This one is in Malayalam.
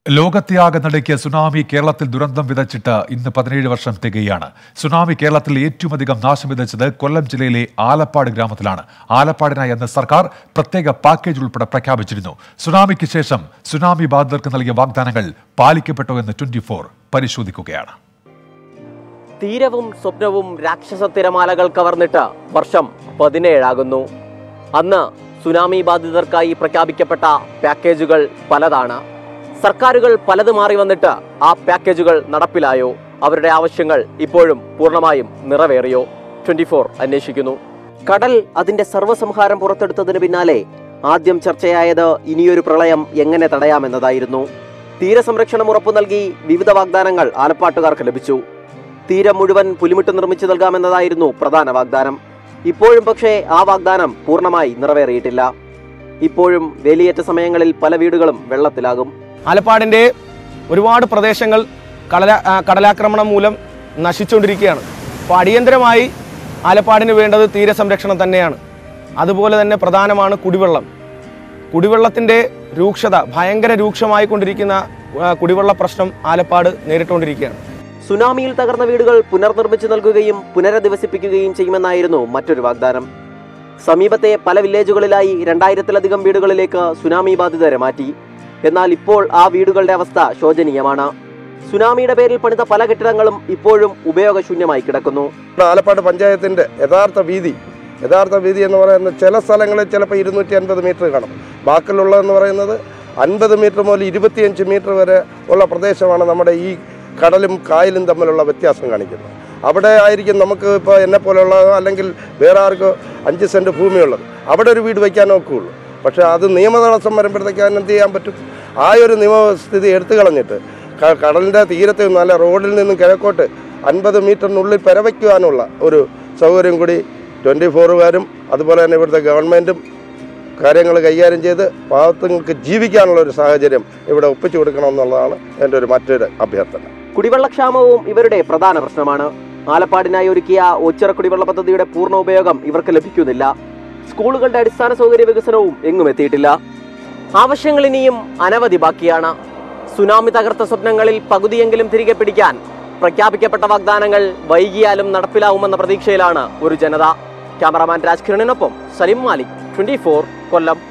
ലോകത്തെയാകെ നടുക്കിയ സുനാമി കേരളത്തിൽ ദുരന്തം വിതച്ചിട്ട് ഇന്ന് 17 വർഷം തികയാണ്. സുനാമി കേരളത്തിൽ ഏറ്റവും അധികം നാശം വിതച്ചത് കൊല്ലം ജില്ലയിലെ ആലപ്പാട് ഗ്രാമത്തിലാണ്. ആലപ്പാടിനായി അന്ന് സർക്കാർ പ്രത്യേക പാക്കേജ് ഉൾപ്പെടെ പ്രഖ്യാപിച്ചിരുന്നു. സുനാമിക്ക് ശേഷം സുനാമി ബാധിതർക്ക് നൽകിയ വാഗ്ദാനങ്ങൾ പാലിക്കപ്പെട്ടോ എന്ന് 24 പരിശോധിക്കുകയാണ്. തീരവും സ്വപ്നവും രാക്ഷസ തിരമാലകൾ കവർന്നിട്ട് വർഷം 17 ആകുന്നു. അന്ന് സുനാമി ബാധിതർക്കായി പ്രഖ്യാപിക്കപ്പെട്ട പാക്കേജുകൾ പലതാണ്. സർക്കാരുകൾ പലത് മാറി വന്നിട്ട് ആ പാക്കേജുകൾ നടപ്പിലായോ? അവരുടെ ആവശ്യങ്ങൾ ഇപ്പോഴും പൂർണ്ണമായും നിറവേറിയോ? 24 അന്വേഷിക്കുന്നു. കടൽ അതിന്റെ സർവ്വസംഹാരം പുറത്തെടുത്തതിന് പിന്നാലെ ആദ്യം ചർച്ചയായത് ഇനിയൊരു പ്രളയം എങ്ങനെ തടയാമെന്നതായിരുന്നു. തീരസംരക്ഷണം ഉറപ്പു നൽകി വിവിധ വാഗ്ദാനങ്ങൾ ആലപ്പാട്ടുകാർക്ക് ലഭിച്ചു. തീരം മുഴുവൻ പുലിമിട്ട് നിർമ്മിച്ചു നൽകാമെന്നതായിരുന്നു പ്രധാന വാഗ്ദാനം. ഇപ്പോഴും പക്ഷേ ആ വാഗ്ദാനം പൂർണ്ണമായി നിറവേറിയിട്ടില്ല. ഇപ്പോഴും വേലിയേറ്റ സമയങ്ങളിൽ പല വീടുകളും വെള്ളത്തിലാകും. ആലപ്പാടിൻ്റെ ഒരുപാട് പ്രദേശങ്ങൾ കടലാക്രമണം മൂലം നശിച്ചുകൊണ്ടിരിക്കുകയാണ്. അപ്പോൾ അടിയന്തരമായി ആലപ്പാടിന് വേണ്ടത് തീരസംരക്ഷണം തന്നെയാണ്. അതുപോലെ തന്നെ പ്രധാനമാണ് കുടിവെള്ളം. കുടിവെള്ളത്തിൻ്റെ രൂക്ഷത ഭയങ്കര രൂക്ഷമായിക്കൊണ്ടിരിക്കുന്ന കുടിവെള്ള പ്രശ്നം ആലപ്പാട് നേരിട്ടുകൊണ്ടിരിക്കുകയാണ്. സുനാമിയിൽ തകർന്ന വീടുകൾ പുനർനിർമ്മിച്ചു നൽകുകയും പുനരധിവസിപ്പിക്കുകയും ചെയ്യുമെന്നായിരുന്നു മറ്റൊരു വാഗ്ദാനം. സമീപത്തെ പല വില്ലേജുകളിലായി 2000-ലധികം വീടുകളിലേക്ക് സുനാമി ബാധിതരെ മാറ്റി. എന്നാൽ ഇപ്പോൾ ആ വീടുകളുടെ അവസ്ഥ ശോചനീയമാണ്. സുനാമിയുടെ പേരിൽ പണിത പല കെട്ടിടങ്ങളും ഇപ്പോഴും ഉപയോഗശൂന്യമായി കിടക്കുന്നു. ആലപ്പാട് പഞ്ചായത്തിന്റെ യഥാർത്ഥ വീതി എന്ന് പറയുന്നത് ചില സ്ഥലങ്ങളിൽ ചിലപ്പോൾ 250 മീറ്റർ കാണും. ബാക്കിയുള്ളതെന്ന് പറയുന്നത് 50 മീറ്റർ മുതൽ 25 മീറ്റർ വരെ ഉള്ള പ്രദേശമാണ് നമ്മുടെ ഈ കടലും കായലും തമ്മിലുള്ള വ്യത്യാസം കാണിക്കുന്നത്. അവിടെ ആയിരിക്കും നമുക്ക് ഇപ്പോൾ എന്നെ പോലെയുള്ള അല്ലെങ്കിൽ വേറെ ആർക്കോ 5 സെൻറ്റ് ഭൂമിയുള്ളത് അവിടെ ഒരു വീട് വയ്ക്കാൻ നോക്കുകയുള്ളൂ. പക്ഷേ അത് നിയമതടസ്സം വരുമ്പോഴത്തേക്ക് അതിന് എന്ത് ചെയ്യാൻ പറ്റും? ആ ഒരു നിയമസ്ഥിതി എടുത്തു കളഞ്ഞിട്ട് കടലിൻ്റെ തീരത്ത് നല്ല റോഡിൽ നിന്നും കിഴക്കോട്ട് 50 മീറ്ററിനുള്ളിൽ പെരവയ്ക്കുവാനുള്ള ഒരു സൗകര്യം കൂടി 24കാരും അതുപോലെ തന്നെ ഇവിടുത്തെ ഗവൺമെൻറ്റും കാര്യങ്ങൾ കൈകാര്യം ചെയ്ത് പാവത്തുങ്ങൾക്ക് ജീവിക്കാനുള്ള ഒരു സാഹചര്യം ഇവിടെ ഒപ്പിച്ചു കൊടുക്കണമെന്നുള്ളതാണ് എൻ്റെ മറ്റൊരു അഭ്യർത്ഥന. കുടിവെള്ളക്ഷാമവും ഇവരുടെ പ്രധാന പ്രശ്നമാണ്. ആലപ്പാടിനായി ഒരുക്കിയ ഓച്ചിറ കുടിവെള്ള പദ്ധതിയുടെ പൂർണ്ണ ഉപയോഗം ഇവർക്ക് ലഭിക്കുന്നില്ല. സ്കൂളുകളുടെ അടിസ്ഥാന സൗകര്യ വികസനവും എങ്ങും എത്തിയിട്ടില്ല. ആവശ്യങ്ങൾ ഇനിയും അനവധി ബാക്കിയാണ്. സുനാമി തകർത്ത സ്വപ്നങ്ങളിൽ പകുതിയെങ്കിലും തിരികെ പിടിക്കാൻ പ്രഖ്യാപിക്കപ്പെട്ട വാഗ്ദാനങ്ങൾ വൈകിയാലും നടപ്പിലാവുമെന്ന പ്രതീക്ഷയിലാണ് ഒരു ജനത. ക്യാമറാമാൻ രാജ്കിരണിനൊപ്പം സലിം മാലിക്, 24 കൊല്ലം.